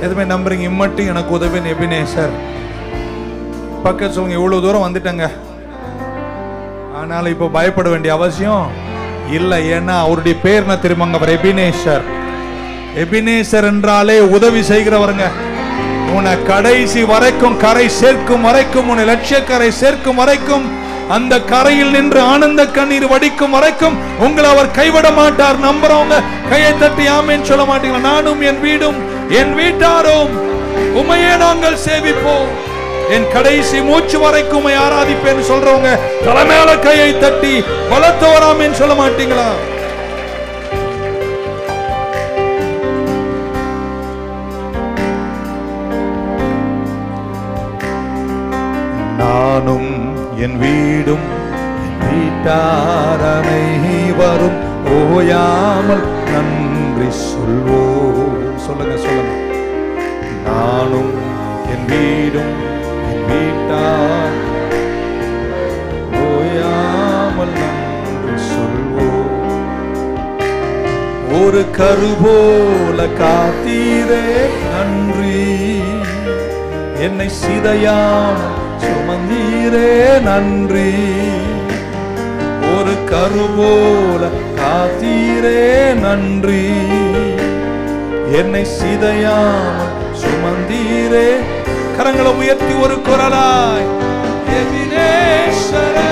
எதுவுமே நம்புறீங்க? இம்மட்டும் எனக்கு உதவின் எபினேசர். பக்கத்து சொல்லுங்க, இவ்வளவு தூரம் வந்துட்டேங்க, ஆனாலும் இப்ப பயப்பட வேண்டிய அவசியம் இல்லை. ஏன்னா அவருடைய பேர் என்ன தெரியுமாங்க? அவர் எபினேசர். எபினேசர் என்றாலே உதவி செய்கிறவருங்க. உன்னை கடைசி வரைக்கும் கரை சேர்க்கும் வரைக்கும், உன்னை லட்சிய கரை சேர்க்கும் வரைக்கும், அந்த கரையில் நின்று ஆனந்த கண்ணீர் வடிக்கும் வரைக்கும் உங்களை அவர் கைவிட மாட்டார். நம்புறவங்க கையை தட்டி ஆமென் சொல்ல மாட்டீங்களா? நானும் என் வீடும் என் வீட்டாரும் உம்மையே நாங்கள் சேவிப்போம், என் கடைசி மூச்சு வரைக்கும் உம்மை ஆராதிப்பேன்னு சொல்றவங்க தலைமையில கையை தட்டி பலத்தோர் ஆமென் சொல்ல மாட்டீங்களா? நானும் என் வீடும் என் வீட்டார் அனைவரும் ஓயாமல் நன்றி சொல்வோம். சொல்லுங்க சொல்லுங்க. நானும் என் வீடும் என் வீட்டார் ஓயாமல் நன்றி சொல்வோம். ஒரு கரு போல காத்தீரே நன்றி, என்னை சிதையாமல் சுமந்தீரே நன்றி. ஒரு கரு போல காத்தீரே நன்றி, என்னை சிதையாமல் சுமந்தீரே. கரங்களை உயர்த்தி ஒரு குரலாய் எபினேசரே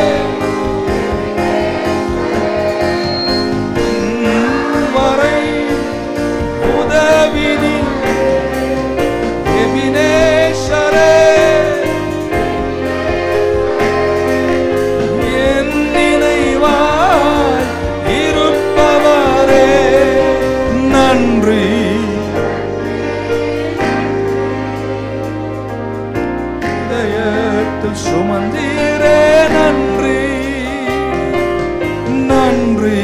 வரை உதவி நீ, எபினேசரே என் நினைவாய் இருப்பவரே நன்றி. சுமந்தீரே நன்றி நன்றி,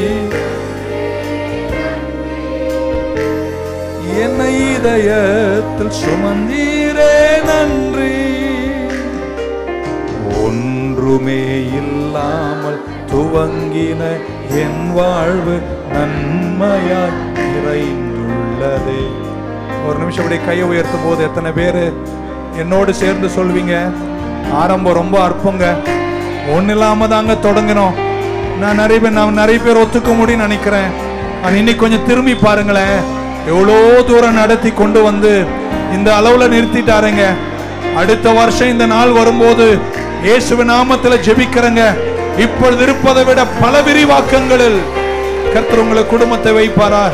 என்னை இதயத்தில் சுமந்தீரே நன்றி. ஒன்றுமே இல்லாமல் துவங்கின என் வாழ்வு நன்மையாய் நிறைந்துள்ளதே. ஒரு நிமிஷம் அப்படியே கையை உயர்த்தும் போது எத்தனை பேரு என்னோடு சேர்ந்து சொல்வீங்க? ஆரம்பம் ரொம்ப அற்பங்க, ஒன்னும் இல்லாம தாங்க தொடங்கணும். நான் நிறைய பேர் ஒத்துக்க முடியும்னு நினைக்கிறேன். இன்னைக்கு கொஞ்சம் திரும்பி பாருங்களேன், எவ்வளோ தூரம் நடத்தி கொண்டு வந்து இந்த அளவுல நிறுத்திட்டாருங்க. அடுத்த வருஷம் இந்த நாள் வரும்போது இயேசுவின் நாமத்தில் ஜெபிக்கிறேங்க, இப்பொழுது இருப்பதை விட பல விரிவாக்கங்களில் கர்த்தர் உங்களை குடும்பத்தை வைப்பாராக.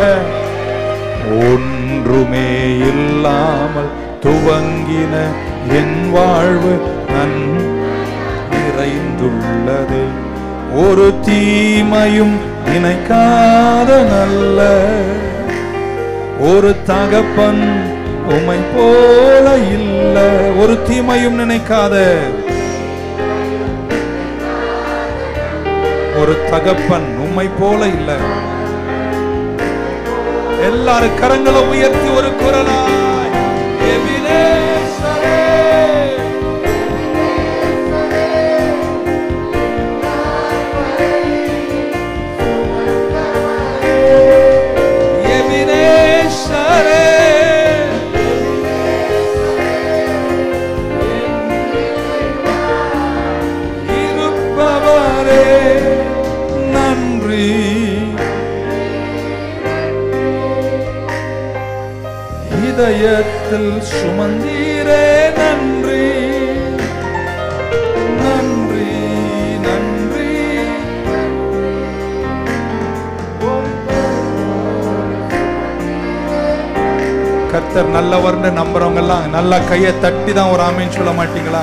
ஒன்றுமே இல்லாமல் துவங்கின என் வாழ்வு நிறைந்துள்ளது, ஒரு தீமையும் நினைக்காத நல்ல ஒரு தகப்பன் உம்மை போல இல்ல. ஒரு தீமையும் நினைக்காத ஒரு தகப்பன் உம்மை போல இல்ல. எல்லாரும் கரங்களை உயர்த்தி ஒரு குரலாய் எபினேசரே எபினேசரே இருப்பவரே நன்றி. இதயத்தில் சுமந்தீரே நன்றி நன்றி நன்றி. கர்த்தர் நல்லவர்னு நம்புறவங்க எல்லாம் நல்லா கையை தட்டி தான் ஒரு ஆமீன் சொல்ல மாட்டீங்களா?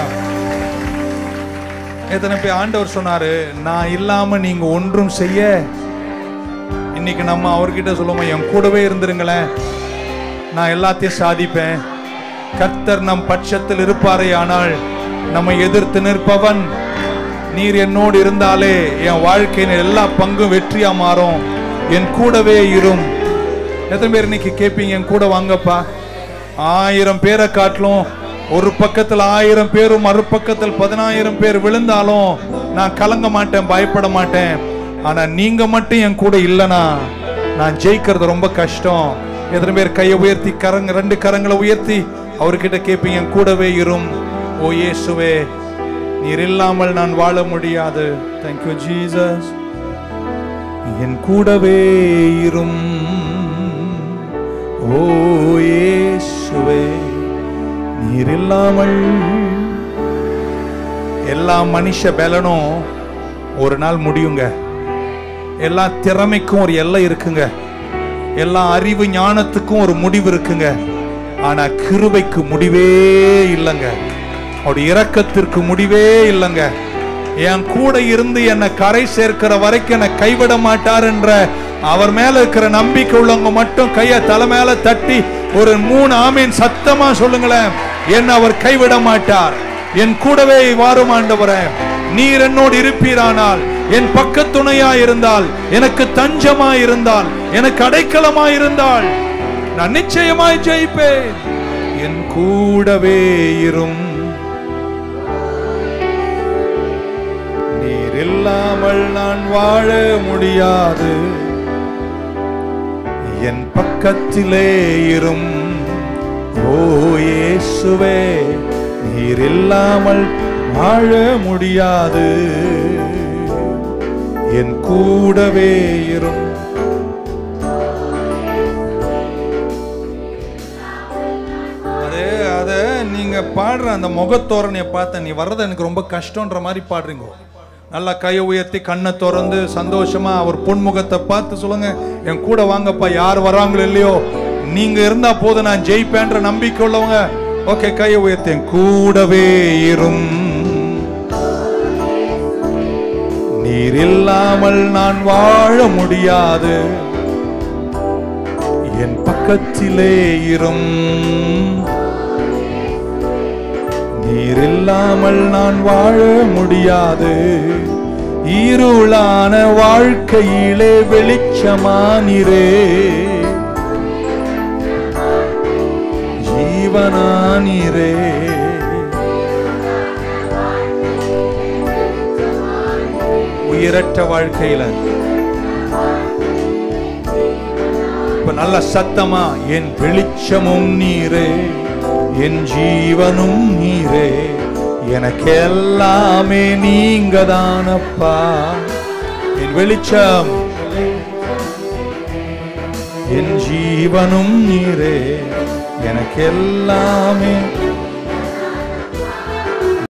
எத்தனை பேர் ஆண்டவர் சொன்னாரு, நான் இல்லாம நீங்க ஒன்றும் செய்ய. இன்னைக்கு நம்ம அவர்கிட்ட சொல்லுவோம், என் கூடவே இருந்துருங்களேன், நான் எல்லாத்தையும் சாதிப்பேன். கர்த்தர் நம் பட்சத்தில் இருப்பாரே ஆனால் நம்மை எதிர்த்து நிற்பவன் நீர் என்னோடு இருந்தாலே என் வாழ்க்கையின் எல்லா பங்கும் வெற்றியா மாறும். என் கூடவே இரும். எத்தனை பேர் இன்னைக்கு கேட்பீங்க, என் கூட வாங்கப்பா? 1000 பேரை காட்டிலும் ஒரு பக்கத்தில் 1000 பேரும் மறுபக்கத்தில் 10000 பேர் விழுந்தாலும் நான் கலங்க மாட்டேன், பயப்பட மாட்டேன். ஆனா நீங்க மட்டும் என் கூட இல்லைனா நான் ஜெயிக்கிறது ரொம்ப கஷ்டம். எத்தனை பேர் கையை உயர்த்தி ரெண்டு கரங்களை உயர்த்தி அவர்கிட்ட கேட்பீங்க, என் கூடவே இரும் ஓ இயேசுவே, நீர் இல்லாமல் நான் வாழ முடியாது. Thank you Jesus. என் கூடவே இரும் ஓ இயேசுவே, நீர் இல்லாமல். எல்லா மனுஷ பலனும் ஒரு நாள் முடியுங்க. எல்லா திறமைக்கும் ஒரு எல்லை இருக்குங்க. எல்லா அறிவு ஞானத்துக்கும் ஒரு முடிவு இருக்குங்க. ஆனா கிருபைக்கு முடிவே இல்லைங்க. அவருடைய இரக்கத்திற்கு முடிவே இல்லைங்க. என் கூட இருந்து என்னை கரை சேர்க்கிற வரைக்கும் என்னை கைவிட மாட்டார் என்ற அவர் மேல இருக்கிற நம்பிக்கை உள்ளவங்க மட்டும் கைய தலை மேல தட்டி ஒரு 3 ஆமீன் சத்தமா சொல்லுங்களேன். என்ன அவர் கைவிட மாட்டார். என் கூடவே வாரும் ஆண்டவரே, நீர் என்னோடு இருப்பீரானால், என் பக்கத்துணையா இருந்தால், எனக்கு தஞ்சமா இருந்தால், எனக்கு அடைக்கலமா இருந்தால் நான் நிச்சயமாய் ஜெயிப்பேன். என் கூடவே இரும், நீர் இல்லாமல் நான் வாழ முடியாது. என் பக்கத்திலே இரும் ஓ இயேசுவே, நீர் இல்லாமல் வாழ முடியாது. என் கூடவே இரும். அத நீங்க பாடுற அந்த முகத்தோரணையை பார்த்த, நீ வர்றது எனக்கு ரொம்ப கஷ்டம்ன்ற மாதிரி பாடுறீங்க. நல்லா கையை உயர்த்தி கண்ணை திறந்து சந்தோஷமா அவர் பொன்முகத்தை பார்த்து சொல்லுங்க, என் கூட வாங்கப்பா. யார் வராங்களோ இல்லையோ, நீங்க இருந்தா போதும், நான் ஜெயிப்பேன்ற நம்பிக்கை உள்ளவங்க ஓகே கையை உயர்த்தி, என் கூடவே இரும், நீர் இல்லாமல் நான் வாழ முடியாது. என் பக்கத்திலே இரும், நீர் இல்லாமல் நான் வாழ முடியாது. இருளான வாழ்க்கையிலே வெளிச்சமானீரே, ஜீவனானீரே. உயிரற்ற வாழ்க்கையில இப்ப நல்ல சத்தமா, என் வெளிச்சமும் நீரே, என் ஜீவனும் நீரே, எனக்கு எல்லாமே நீங்க தானப்பா. என் வெளிச்சம், என் ஜீவனும் நீரே, எனக்கு எல்லாமே